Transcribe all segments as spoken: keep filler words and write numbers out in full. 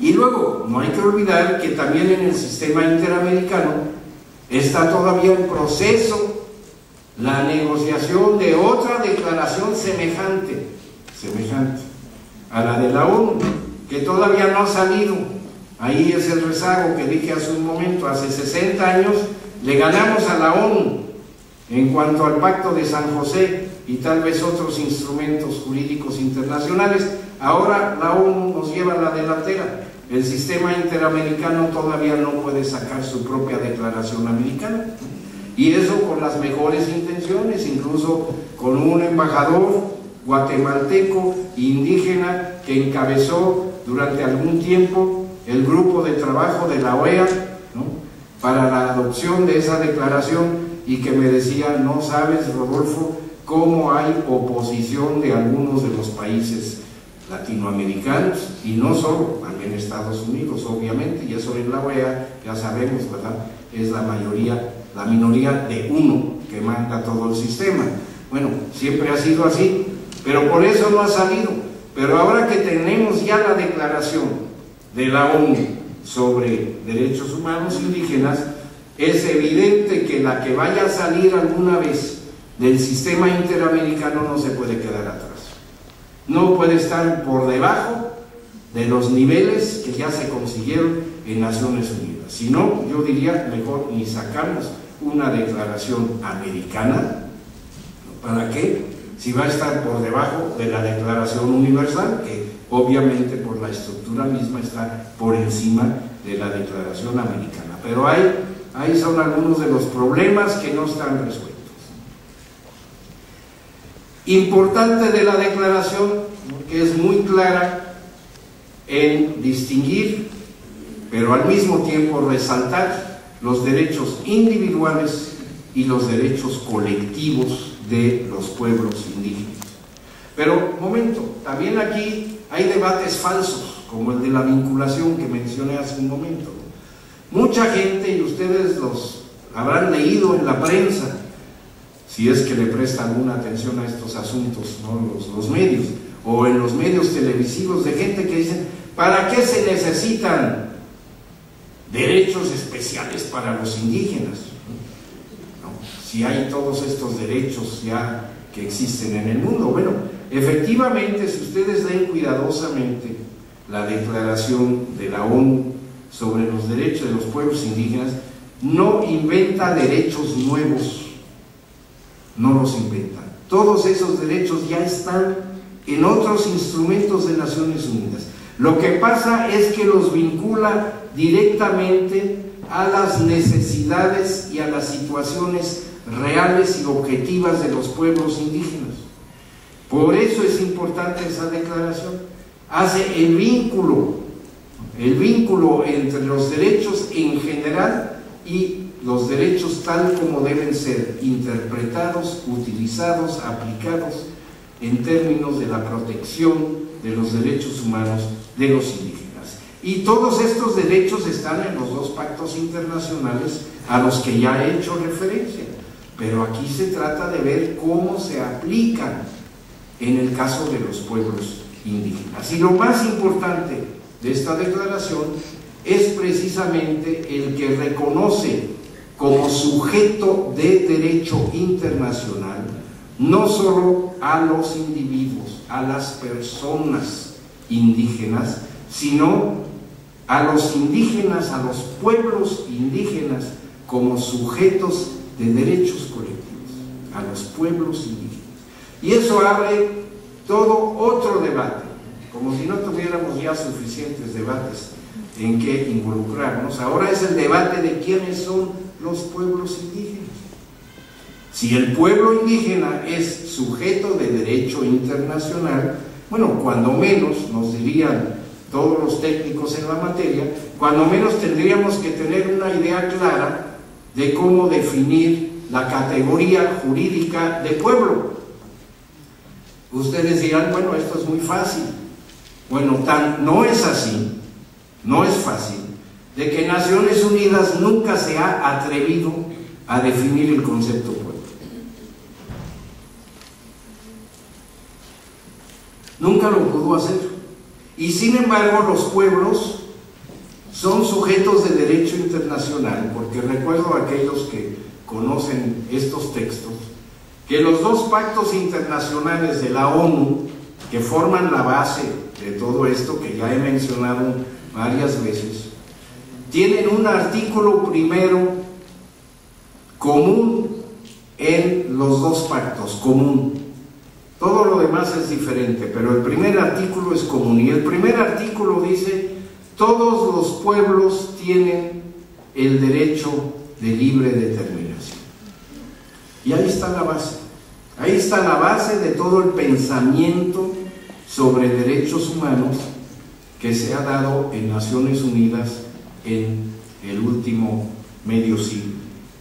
Y luego, no hay que olvidar que también en el sistema interamericano está todavía en proceso la negociación de otra declaración semejante, semejante a la de la ONU, que todavía no ha salido. Ahí es el rezago que dije hace un momento. Hace sesenta años le ganamos a la ONU en cuanto al Pacto de San José y tal vez otros instrumentos jurídicos internacionales. Ahora la ONU nos lleva a la delantera. El sistema interamericano todavía no puede sacar su propia declaración americana, y eso con las mejores intenciones, incluso con un embajador guatemalteco indígena que encabezó durante algún tiempo el grupo de trabajo de la O E A, ¿no?, para la adopción de esa declaración, y que me decía: no sabes, Rodolfo, cómo hay oposición de algunos de los países latinoamericanos, y no solo, también Estados Unidos, obviamente, y eso en la O E A, ya sabemos, ¿verdad?, es la mayoría, la minoría de uno que manda todo el sistema. Bueno, siempre ha sido así, pero por eso no ha salido. Pero ahora que tenemos ya la declaración de la ONU sobre derechos humanos indígenas, es evidente que la que vaya a salir alguna vez del sistema interamericano no se puede quedar atrás. No puede estar por debajo de los niveles que ya se consiguieron en Naciones Unidas. Si no, yo diría, mejor ni sacamos una declaración americana. ¿Para qué? Si va a estar por debajo de la Declaración Universal, que obviamente por la estructura misma está por encima de la Declaración Americana. Pero ahí, ahí son algunos de los problemas que no están resueltos. Importante de la declaración, que es muy clara en distinguir, pero al mismo tiempo resaltar los derechos individuales y los derechos colectivos de los pueblos indígenas. Pero, momento, también aquí hay debates falsos, como el de la vinculación que mencioné hace un momento. Mucha gente, y ustedes los habrán leído en la prensa, si es que le prestan alguna atención a estos asuntos, ¿no?, los, los medios, o en los medios televisivos, de gente que dicen: ¿para qué se necesitan derechos especiales para los indígenas? ¿No? Si hay todos estos derechos ya que existen en el mundo. Bueno, efectivamente, si ustedes leen cuidadosamente la declaración de la ONU sobre los derechos de los pueblos indígenas, no inventa derechos nuevos. No los inventan. Todos esos derechos ya están en otros instrumentos de Naciones Unidas. Lo que pasa es que los vincula directamente a las necesidades y a las situaciones reales y objetivas de los pueblos indígenas. Por eso es importante esa declaración. Hace el vínculo, el vínculo entre los derechos en general y los derechos tal como deben ser interpretados, utilizados, aplicados en términos de la protección de los derechos humanos de los indígenas. Y todos estos derechos están en los dos pactos internacionales a los que ya he hecho referencia, pero aquí se trata de ver cómo se aplican en el caso de los pueblos indígenas. Y lo más importante de esta declaración es precisamente el que reconoce como sujeto de derecho internacional no solo a los individuos, a las personas indígenas, sino a los indígenas, a los pueblos indígenas como sujetos de derechos colectivos, a los pueblos indígenas. Y eso abre todo otro debate, como si no tuviéramos ya suficientes debates en que involucrarnos. Ahora es el debate de quiénes son los pueblos indígenas. Si el pueblo indígena es sujeto de derecho internacional, bueno, cuando menos, nos dirían todos los técnicos en la materia, cuando menos tendríamos que tener una idea clara de cómo definir la categoría jurídica de pueblo. Ustedes dirán: bueno, esto es muy fácil. Bueno, tan, no es así, no es fácil, de que Naciones Unidas nunca se ha atrevido a definir el concepto pueblo. Nunca lo pudo hacer. Y sin embargo, los pueblos son sujetos de derecho internacional, porque recuerdo a aquellos que conocen estos textos, que los dos pactos internacionales de la ONU, que forman la base de todo esto, que ya he mencionado varias veces, tienen un artículo primero común en los dos pactos, común. Todo lo demás es diferente, pero el primer artículo es común. Y el primer artículo dice: todos los pueblos tienen el derecho de libre determinación. Y ahí está la base. Ahí está la base de todo el pensamiento sobre derechos humanos que se ha dado en Naciones Unidas en el último medio siglo.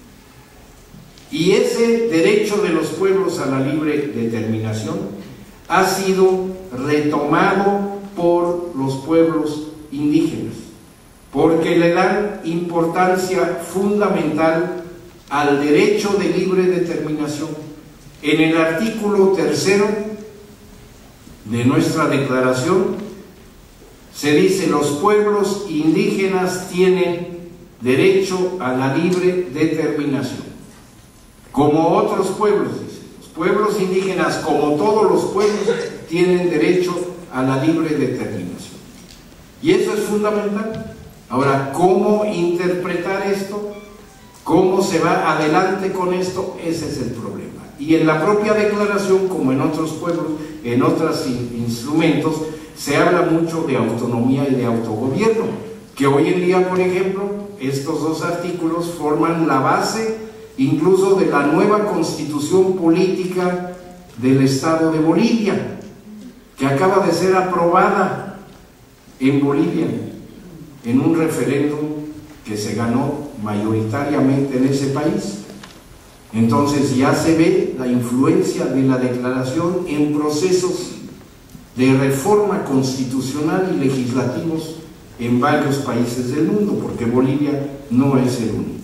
Y ese derecho de los pueblos a la libre determinación ha sido retomado por los pueblos indígenas, porque le dan importancia fundamental al derecho de libre determinación. En el artículo tercero de nuestra declaración se dice: los pueblos indígenas tienen derecho a la libre determinación. Como otros pueblos, dice, los pueblos indígenas, como todos los pueblos, tienen derecho a la libre determinación. Y eso es fundamental. Ahora, ¿cómo interpretar esto? ¿Cómo se va adelante con esto? Ese es el problema. Y en la propia declaración, como en otros pueblos, en otros in instrumentos, se habla mucho de autonomía y de autogobierno, que hoy en día, por ejemplo, estos dos artículos forman la base incluso de la nueva constitución política del Estado de Bolivia, que acaba de ser aprobada en Bolivia en un referéndum que se ganó mayoritariamente en ese país. Entonces ya se ve la influencia de la declaración en procesos de reforma constitucional y legislativos en varios países del mundo, porque Bolivia no es el único.